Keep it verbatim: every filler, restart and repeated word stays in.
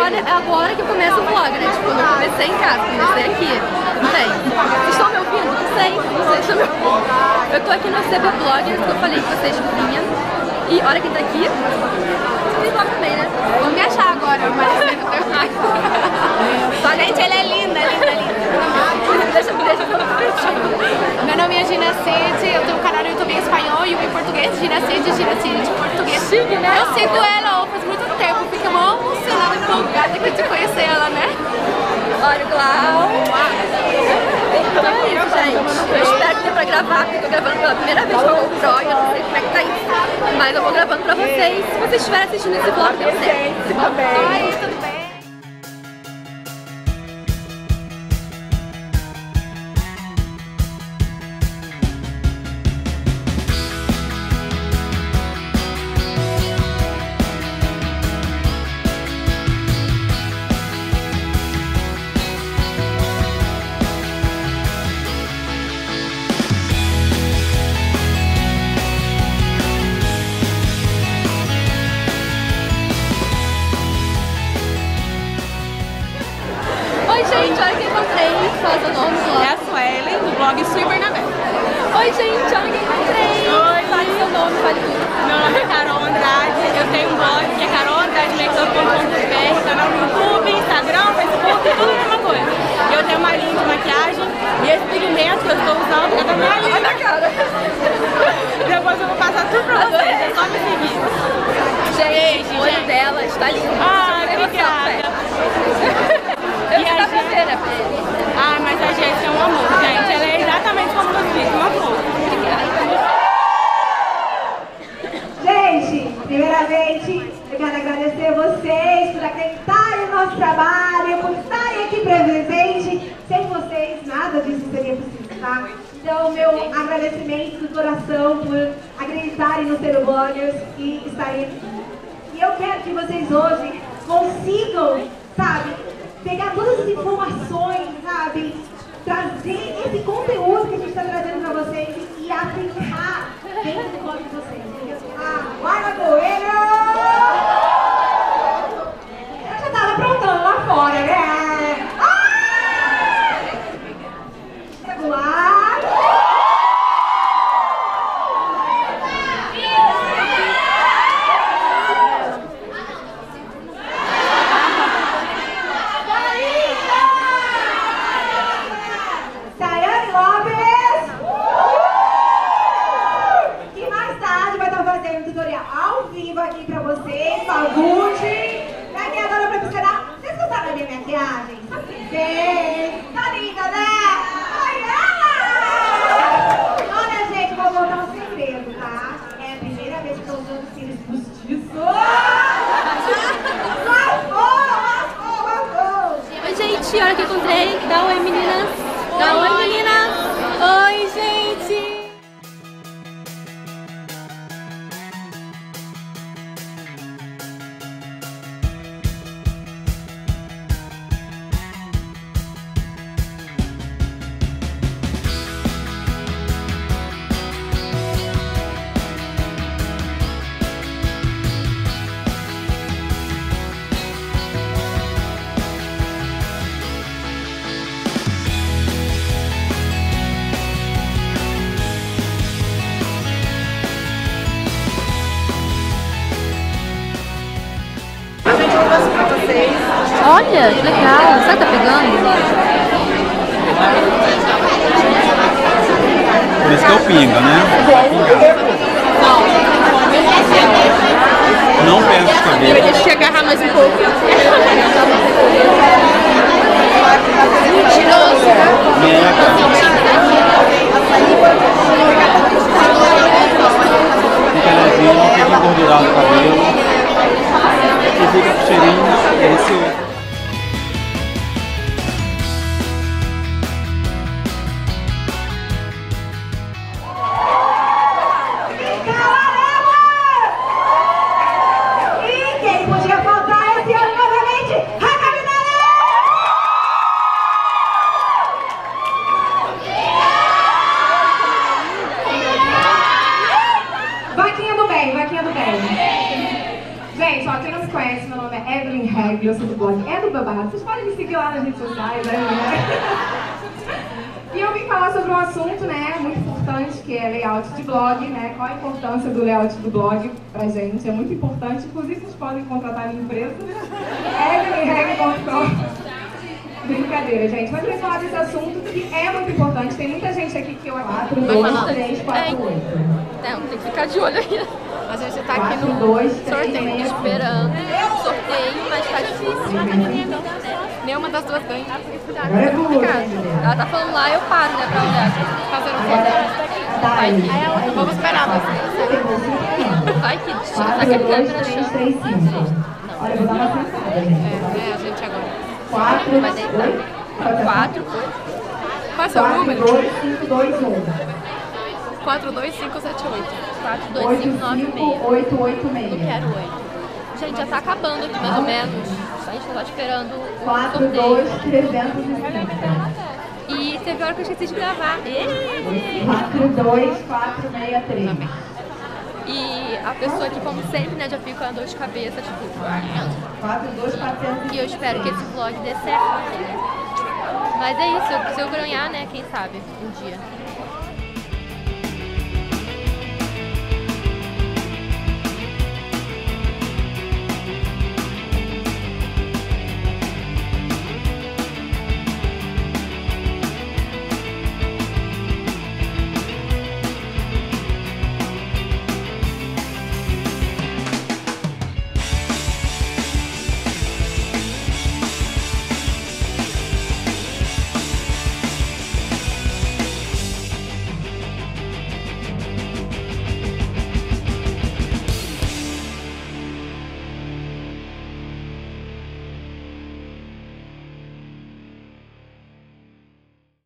agora, é agora que eu começo o vlog, né? Tipo, eu não comecei em casa, comecei aqui. Tudo bem. Vocês estão me ouvindo? Não sei. Vocês estão me ouvindo. Eu tô aqui no C B Bloggers, que eu falei que vocês vinham. E olha quem tá aqui. Você tem vlog também, né? Vamos me achar agora, mas só, gente, ela é linda, linda, linda. Deixa, deixa eu Meu nome é Gina Cid, eu tenho um canal no YouTube em espanhol e um em português, Gina Cid, Gina Cid de português. Chique, né? Eu sigo ela faz muito tempo, fiquei mó emocionada, empolgada aqui de conhecer ela, né? Olha o Glau. Então é isso, gente. Eu espero que dê pra gravar, porque eu tô gravando pela primeira vez com a GoPro e eu não sei como é que tá isso. Mas eu vou gravando pra vocês. Se vocês estiverem assistindo esse vlog, deu certo. Tudo bem. Tudo bem. Oi, gente, olha quem eu encontrei. Qual é o seu nome do blog? É a Suelen, do blog Sui Bernabé. Oi, gente, olha quem eu encontrei. Oi. Fale seu nome, fale tudo. Meu nome é Carol Andrade, eu tenho um blog que é carol andrade makeup ponto com ponto br, canal no YouTube, Instagram, Facebook, tudo a mesma coisa. E eu tenho uma linha de maquiagem e esse pigmento que eu estou usando é da minha linha. Olha a cara. Depois eu vou passar tudo pra vocês, é só me seguir. Gente, o olho dela está lindo. Ah, obrigada. Eu E já a dá pra gente- ver, né? Ah, mas a Jéssica é um amor, gente. Ela é exatamente como eu fiz, uma flor. Gente, primeiramente, eu quero agradecer a vocês por acreditarem no nosso trabalho, por estarem aqui presentes. Sem vocês, nada disso seria possível, tá? Então, meu agradecimento do coração por acreditarem no C B Bloggers e estarem aqui. E eu quero que vocês hoje consigam, sabe, pegar todas as informações, sabe, trazer esse conteúdo que a gente está trazendo para vocês e aplicar dentro do blog de vocês. Ah, vai na Coelho! Eu já estava aprontando lá fora, né? Ah! Regular! Sayane Lopes! Que mais tarde vai estar fazendo um tutorial ao vivo aqui pra vocês, Pavute. Maquiadora profissional. Vocês gostaram da minha maquiagem? Sim! Tá linda, né? Ai, ela! Olha, gente, vou contar um segredo, tá? É a primeira vez que eu tô usando cílios postiços. Lascou, lascou, lascou! Oi, gente, olha quem eu encontrei. Dá oi, meninas. Dá oi, meninas. Oi, gente. Olha, que legal. Será que tá pegando? Por isso que é o pinga, né? Não perde os cabelos. Deixa eu agarrar mais um pouco. Mentiroso. Mega. Fica levinho, não fica engordurado o cabelo. E fica com cheirinho delicioso. E quem podia faltar esse ano novamente? Raca Minelli! eu sou do blog É do Babado. Vocês podem me seguir lá nas redes sociais, né? E eu vim falar sobre um assunto, né, muito importante, que é layout de blog, né? Qual a importância do layout do blog pra gente? É muito importante, inclusive vocês podem contratar a minha empresa, evelyn reg ponto com. Brincadeira, gente, mas eu vim falar desse assunto que é muito importante. Tem muita gente aqui que eu quatro, dois, três, quatro, oito. Não, tem que ficar de olho aí. A gente tá aqui no dois, sorteio, Esperando sorteio, mas tá difícil. Nenhuma das duas ganha. Agora é do Ela tá falando lá, eu paro, né, pra olhar. Fazendo Agora, Dai. Vamos esperar você. Vai que tira, tá quatro, aqui a dois, câmera três, chão. três, cinco. Olha, eu vou dar uma sentada, gente. É, a gente agora. quatro, Vai deitar. oi? Quatro, Qual é o seu quatro, número? dois, cinco, dois, um. quatro dois cinco sete oito. quatro, dois, oito, cinco, nove, cinco, seis. oito, oito, Não seis. quero oito. Gente, já tá acabando aqui mais ou menos. A gente tá esperando o quatro, sorteio. dois, trezentos e cinquenta. E teve hora que eu esqueci de gravar. Ê! quatro, dois, quatro, seis, três. E a pessoa aqui, como sempre, né, já fica com a dor de cabeça, tipo... quatro, dois, quatrocentos. E eu espero que esse vlog dê certo. Mas é isso, se eu ganhar, né, quem sabe, um dia.